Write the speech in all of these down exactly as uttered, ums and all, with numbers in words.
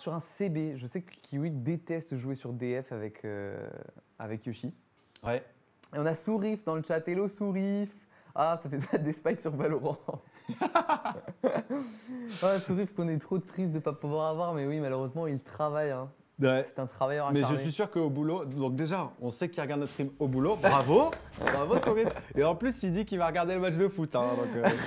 sur un C B. Je sais que Kiwi déteste jouer sur D F avec, euh, avec Yoshi. Ouais. Et on a Sourif dans le chat. Hello Sourif. Ah, ça fait des spikes sur Valorant. Ouais, Sourif qu'on est trop triste de ne pas pouvoir avoir, mais oui, malheureusement, il travaille. Hein. Ouais. C'est un travailleur Mais acharné. je suis sûr qu'au boulot, donc déjà, on sait qu'il regarde notre stream au boulot. Bravo, bravo Sourif. Et en plus, il dit qu'il va regarder le match de foot. Hein, donc, euh,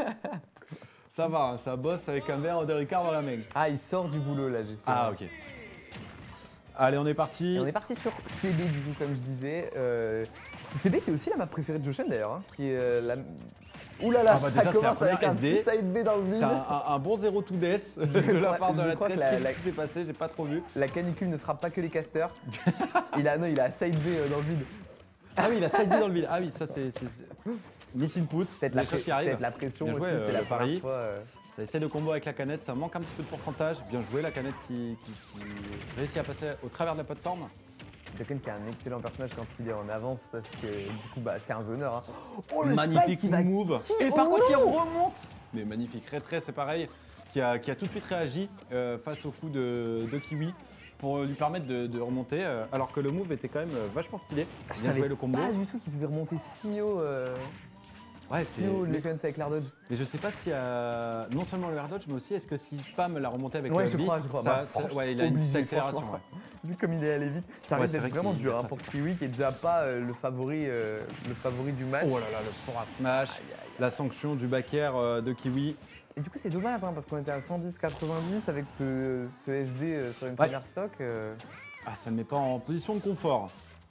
ça va, hein, ça bosse avec un verre de Ricard dans la main. Ah, il sort du boulot là, justement. Ah, ok. Allez, on est parti. Et on est parti sur C B du coup, comme je disais. Euh, C B qui est aussi la map préférée de Joshen d'ailleurs, hein, qui est euh, la... Ouh là là, Ah bah ça déjà, c'est un commence avec premier un S D. petit side B dans le vide. C'est un, un, un bon zéro to death de la crois- part de je la crois que tresse. la- Qu'est-ce la- qui s'est passé? J'ai pas trop vu. La canicule ne frappe pas que les casters. il a non, il a side B euh, dans le vide. Ah oui, il a side B dans le vide. Ah oui, ça c'est... c'est- c'est- Miss input, Peut-être la, des choses pré- qui arrivent. peut-être la pression Bien aussi, joué, c'est euh, la le première pari. fois. euh. Ça essaie de combo avec la canette, ça manque un petit peu de pourcentage. Bien joué la canette qui, qui, qui réussit à passer au travers de la plateforme. Ducken qui a un excellent personnage quand il est en avance parce que du coup bah, c'est un zoneur. Hein. Oh, Magnifique spike qui va- move. qui- Et oh par contre il non remonte. Mais magnifique, Ray Trey c'est pareil, qui a, qui a tout de suite réagi euh, face au coup de, de Kiwi pour lui permettre de, de remonter, euh, alors que le move était quand même euh, vachement stylé. Je Bien savais joué le combo. pas du tout qu'il pouvait remonter si haut, euh, Ouais, si c'est- haut le mais, Ducken avec l'air dodge. mais je sais pas s'il y a non seulement le air dodge, mais aussi est-ce que s'il spam la remontée avec Ouais, le je B, crois, je crois. ça- Bah, ça- franchement, ouais, il a une petite obligé, accélération. franchement. Ouais. Vu comme il est allé vite, ça Ouais, risque c'est d'être vrai vraiment qu'il dur est hein, très pour fort. Kiwi qui est déjà pas euh, le favori, euh, le favori du match. Oh là là, le fort à smash, la sanction du back air euh, de Kiwi. Et du coup c'est dommage hein, parce qu'on était à cent dix quatre-vingt-dix avec ce, ce S D euh, sur une Ouais. première stock. euh, Ah, ça ne met pas en position de confort.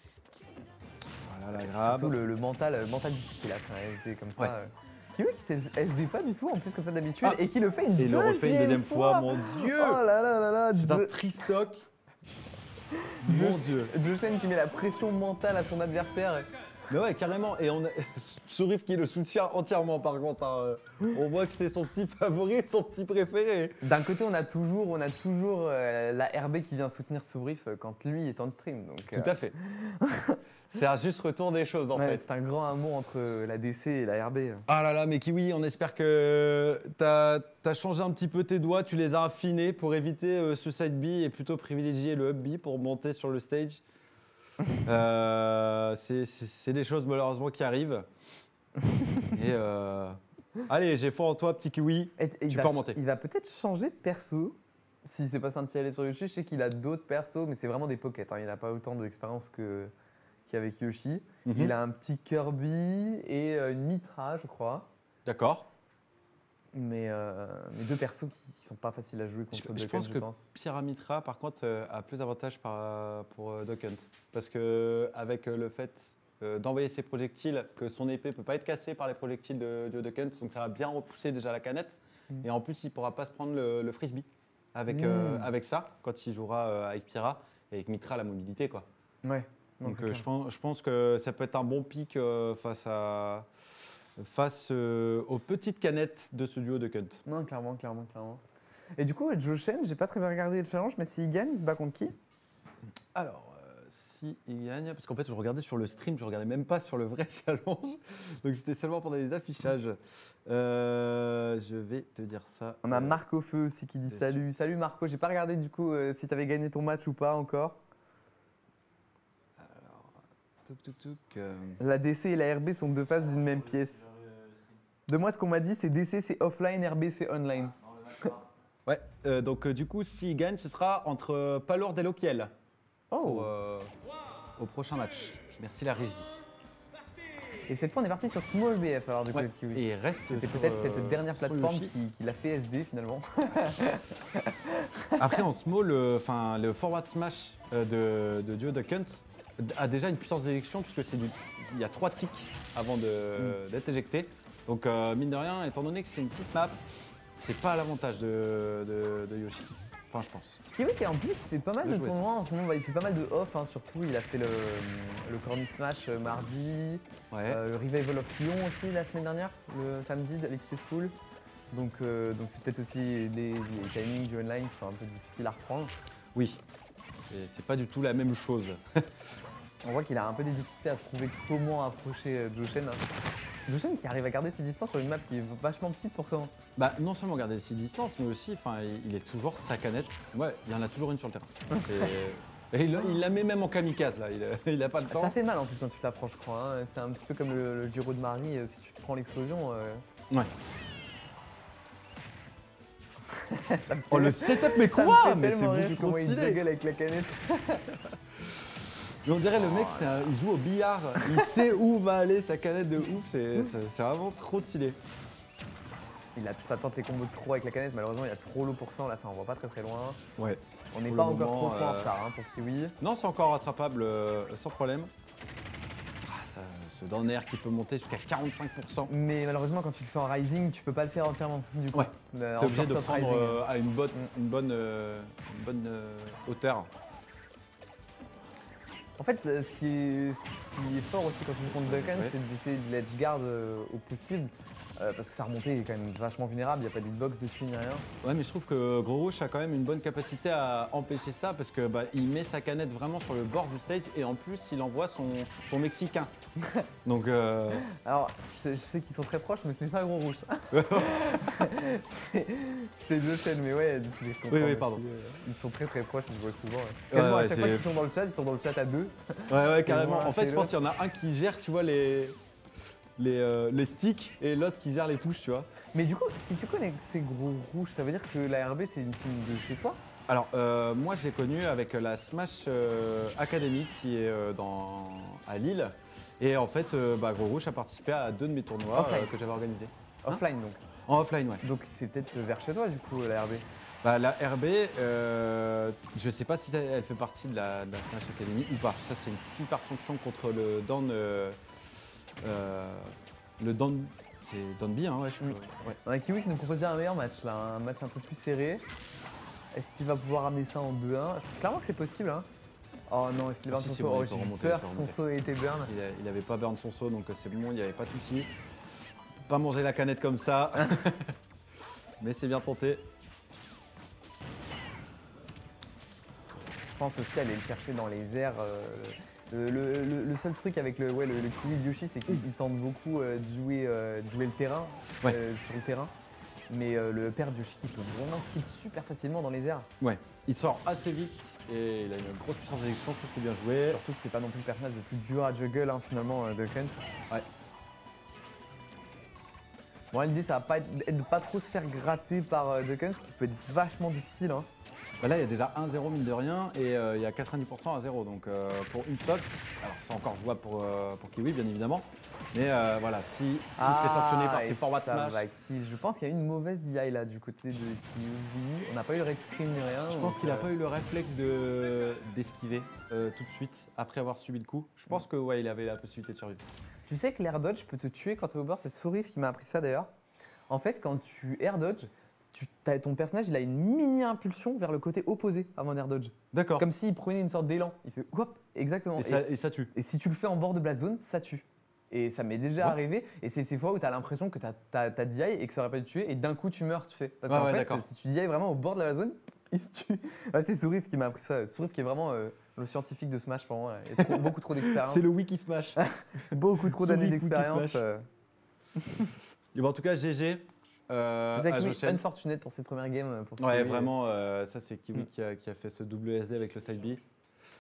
Voilà la grab. Surtout le, le mental, euh, mental difficile à faire un S D comme ça. Ouais. euh. Kiwi qui sait S D pas du tout en plus comme ça d'habitude Ah. et qui le fait une Et il le deuxième refait une deuxième fois, mon Dieu. Oh là là là là C'est un Jo- tristock. Mon Jo- Dieu. Joshen qui met la pression mentale à son adversaire. Mais ouais, carrément. Et on a Sourif qui le soutient entièrement par contre. hein. On voit que c'est son petit favori, son petit préféré. D'un côté, on a toujours, on a toujours euh, la R B qui vient soutenir Sourif euh, quand lui est en stream. Donc, Tout à fait. C'est un juste retour des choses en ouais, fait. c'est un grand amour entre la D C et la R B. Ah là là, mais Kiwi, on espère que t'as as changé un petit peu tes doigts, tu les as affinés pour éviter euh, ce side B et plutôt privilégier le up B pour monter sur le stage. Euh, c'est- c'est c'est des choses malheureusement qui arrivent. Et euh, allez, j'ai foi en toi, petit Kiwi. Et- et il Tu va peux ch- remonter. Il va peut-être changer de perso. S'il s'est pas scintillé sur Yoshi, je sais qu'il a d'autres persos, mais c'est vraiment des pockets. Hein. Il n'a pas autant d'expérience que qu'avec Yoshi. Mhm. Il a un petit Kirby et euh, une Mitra, je crois. D'accord. Mais, euh, mais deux persos qui, qui sont pas faciles à jouer contre Je- je Ducken, pense je que pense. Pyramitra, par contre, euh, a plus d'avantages par- pour euh, Duck Hunt. Parce que avec euh, le fait euh, d'envoyer ses projectiles, que son épée peut pas être cassée par les projectiles de, de Duck Hunt, donc ça va bien repousser déjà la canette. Mm. Et en plus, il pourra pas se prendre le, le frisbee avec, euh, Mm. avec ça, quand il jouera euh, avec Pyra. Et avec Mitra, la mobilité, quoi. Ouais. Non, donc c'est euh, clair. je, pense, je pense que ça peut être un bon pic euh, face, à, face euh, aux petites canettes de ce duo Duck Hunt. Non, clairement, clairement, clairement. Et du coup, Joshen, j'ai pas très bien regardé le challenge, mais s'il gagne, il se bat contre qui? Alors, euh, si il gagne, parce qu'en fait, je regardais sur le stream, je regardais même pas sur le vrai challenge, donc c'était seulement pendant les affichages. Euh, je vais te dire ça. On a euh, Marco Feu aussi qui dit dessus. salut. Salut Marco, j'ai pas regardé du coup euh, si t'avais gagné ton match ou pas encore. Touk, touk, touk, euh, La D C et la R B sont deux faces d'une même pièce. De moi, ce qu'on m'a dit, c'est D C c'est offline, R B c'est online. Ouais, euh, donc euh, du coup, s'il gagne, ce sera entre euh, Palourde et Lokiel Oh. pour, euh, au prochain match. Merci la régie. Et cette fois, on est parti sur Small B F alors du coup Ouais, de Kiwi. et il reste C'était sur, peut-être euh, cette dernière sur plateforme Yoshi. qui, qui l'a fait S D finalement. Après, en small, le, enfin, le forward smash euh, de, de Duo Duck Hunt a déjà une puissance d'éjection puisque c'est du, il y a trois ticks avant de- d'être éjecté. Donc, euh, mine de rien, étant donné que c'est une petite map, c'est pas à l'avantage de, de- de Yoshi. Enfin, je pense. Kiwi qui en plus fait pas mal Bien de joué, tournois en ce moment, bah, il fait pas mal de off hein, surtout. Il a fait le, le Corny Smash euh, mardi, Ouais. euh, le Revival of Lyon aussi la semaine dernière, le samedi de l'X P School. Donc euh, donc c'est peut-être aussi les, les timings du online qui sont un peu difficiles à reprendre. Oui. C'est- C'est pas du tout la même chose. On voit qu'il a un peu des difficultés à trouver comment approcher euh, Joshen. hein. Dushan qui arrive à garder ses distances sur une map qui est vachement petite pourtant. Bah, non seulement garder ses distances, mais aussi, enfin, il, il est toujours sa canette. Ouais, il y en a toujours une sur le terrain. C'est- Et il, il la met même en kamikaze là, il a, il a pas le temps. Ça fait mal en plus quand tu t'approches, je crois. Hein. C'est un petit peu comme le, le Giro de Marie, euh, si tu te prends l'explosion. Euh... Ouais. ça me fait Oh le setup, mais ça me quoi? fait Mais c'est tellement rire beaucoup comment trop il stylé. juggle avec la canette. Mais on dirait le mec, c'est un- il joue au billard, il sait où va aller sa canette de ouf, c'est c'est- c'est vraiment trop stylé. Il a, ça tente les combos de trop avec la canette, malheureusement il y a trop l'eau pour cent, là ça envoie pas très très loin. Ouais. On n'est Pour pas le encore moment, trop trop en euh, retard hein, pour Kiwi. Non, c'est encore rattrapable euh, sans problème. Ah, ça, ce down air qui peut monter jusqu'à quarante-cinq pour cent. Mais malheureusement quand tu le fais en rising, tu peux pas le faire entièrement du coup. Ouais. Euh, en T'es obligé short de top prendre rising. euh, à une bonne, une bonne, euh, une bonne euh, hauteur. En fait, euh, ce qui, est, ce qui est fort aussi quand tu joues contre Duncan, Ouais. c'est d'essayer de l'edge guard euh, au possible. euh, parce que sa remontée est quand même vachement vulnérable, il n'y a pas d'hitbox dessus ni rien. Ouais, mais je trouve que Gros Rouge a quand même une bonne capacité à empêcher ça parce que bah, il met sa canette vraiment sur le bord du stage et en plus il envoie son, son mexicain. Donc euh, Alors, je, je sais qu'ils sont très proches, mais ce n'est pas Gros Rouge. c'est c'est deux chaînes, mais ouais, discuter, je comprends. Oui, oui, aussi, pardon. euh, ils sont très très proches, ils se voient souvent. ouais. Ouais, Quasiment ouais, à chaque fois j'ai- qu'ils sont dans le chat, ils sont dans le chat à deux. ouais, ouais, carrément. moi, En fait, chez je pense qu'il y en a un qui gère, tu vois, les les, euh, les sticks et l'autre qui gère les touches, tu vois. Mais du coup, si tu connais ces Gros Rouges, ça veut dire que la R B c'est une team de chez toi? Alors, euh, moi, j'ai connu avec la Smash euh, Academy qui est euh, dans, à Lille. Et en fait, euh, bah, Gros Rouge a participé à deux de mes tournois Offline. euh, que j'avais organisés. Offline donc. En offline, ouais. Donc c'est peut-être vers chez toi du coup la R B. Bah, la R B, euh, je sais pas si ça- elle fait partie de la, de la Smash Academy ou pas. Ça, c'est une super sanction contre le Down. Euh, euh, le Down. C'est Down B, hein, ouais, je Oui. ouais. On a Kiwi qui nous propose déjà un meilleur match là, un match un peu plus serré. Est-ce qu'il va pouvoir ramener ça en deux un? Je pense clairement que c'est possible. Hein. Oh non, est-ce qu'il Ah, va si, son c'est saut? bon, Oh, il peut j'ai eu remonter, peur il peut que son remonter. saut ait été burn. Il, a- il avait pas burn son saut, donc euh, c'est bon, il n'y avait pas de souci. Pas manger la canette comme ça. Mais c'est bien tenté. Je pense aussi aller le chercher dans les airs. euh, le, le- le- le seul truc avec le, ouais, le, le Kiwi de Yoshi, c'est qu'il il tente beaucoup euh, de, jouer, euh, de jouer le terrain, Ouais. euh, sur le terrain. Mais euh, le père de Yoshi qui peut vraiment kill super facilement dans les airs. Ouais, il sort assez vite et il a une grosse puissance d'éjection, ça c'est bien joué. Surtout que c'est pas non plus le personnage le plus dur à juggle hein, finalement euh, de Kent. Ouais. Bon, l'idée, ça va pas être, être de pas trop se faire gratter par euh, Duckens, ce qui peut être vachement difficile. Hein. Bah là il y a déjà un zéro mine de rien et euh, il y a quatre-vingt-dix pour cent à zéro, donc euh, pour une stock, alors c'est encore jouable pour, euh, pour Kiwi bien évidemment, mais euh, voilà, si, si il se fait sanctionner par et ses forward ça smash, va kill. Je pense qu'il y a eu une mauvaise D I là du côté de Kiwi. On n'a pas eu le red screen ni rien. je pense donc, qu'il n'a euh, pas eu le réflexe de d'esquiver euh, tout de suite après avoir subi le coup. Je pense que ouais, il avait la possibilité de survivre. Tu sais que l'air dodge peut te tuer quand tu es au bord, c'est Sourif qui m'a appris ça d'ailleurs. En fait, quand tu air dodge, tu, t'as- ton personnage il a une mini impulsion vers le côté opposé avant d'air dodge. D'accord. Comme s'il prenait une sorte d'élan. Il fait hop, exactement. Et ça, et ça tue. Et si tu le fais en bord de Blast Zone, ça tue. Et ça m'est déjà What? arrivé. Et c'est ces fois où tu as l'impression que tu as D I et que ça aurait pas dû te tuer. Et d'un coup, tu meurs, tu sais. Parce Ouais, qu'en ouais, fait, d'accord. si tu D I vraiment au bord de la zone, il se tue. Ouais, c'est Sourif qui m'a appris ça. Sourif qui est vraiment euh, le scientifique de Smash pour moi. Il a trop- beaucoup trop d'expérience. C'est le wiki smash. Beaucoup trop d'années Sourif Wiki d'expérience. Smash. euh. Et bon, en tout cas G G. Euh, Déjà, à Kiwi, Joshen. unfortunate pour cette première game. Pour Ouais, Kiwi. vraiment, euh, ça c'est Kiwi Mm. qui, a, qui a fait ce double S D avec le side B.